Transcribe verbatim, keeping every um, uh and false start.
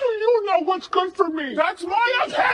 do you know what's good for me? That's why I'm